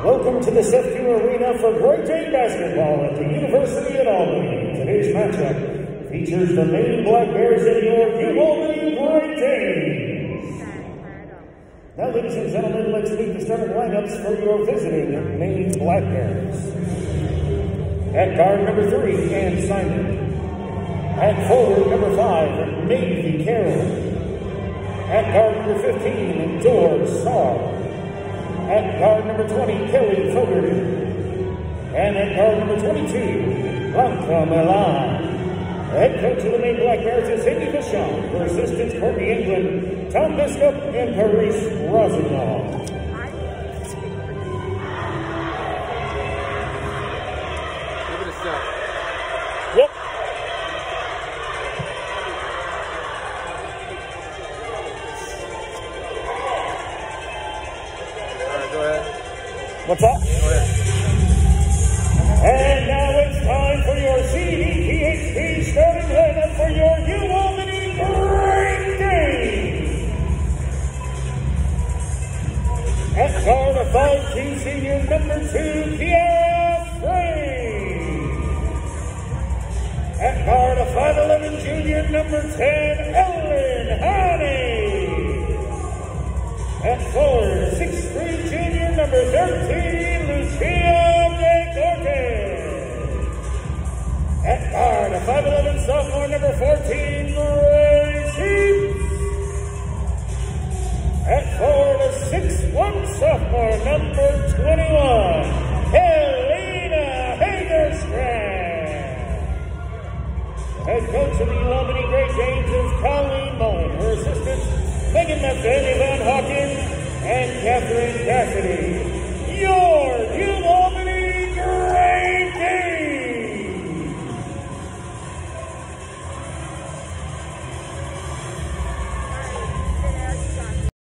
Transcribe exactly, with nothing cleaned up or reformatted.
Welcome to the Sefton Arena for Great Dane basketball at the University of Albany. Today's matchup features the Maine Black Bears and your UAlbany Great Danes. Now, ladies and gentlemen, let's meet the starting lineups for your visiting Maine Black Bears. At guard number three, Ann Simon. At forward number five, Navy Carroll. At guard number fifteen, Dor Starr. At guard number twenty, Kelly Fogarty. And at guard number twenty-two, Blanca Milan. Head coach of the Maine Black Bears is Cindy Vachon. For assistants, Courtney England, Tom Biskup, and Paris Rosenthal. Give it a shot. Yep. What's up? And now it's time for your C D P H P starting lineup for your UAlbany Great Danes. At guard of five two senior number two, Kiara Frey. At guard of five eleven junior number ten, Ellen Honey. At forward, six three junior number thirteen, Lucia De Cortez. At guard, a five eleven sophomore number fourteen, Ray Sheets. At forward, a six one sophomore number twenty-one, Helena Hagerstrand. The head coach of the UAlbany Great Danes is Colleen Mullen. Her assistants, Megan Metheny Van Hawkins and Catherine Cassidy.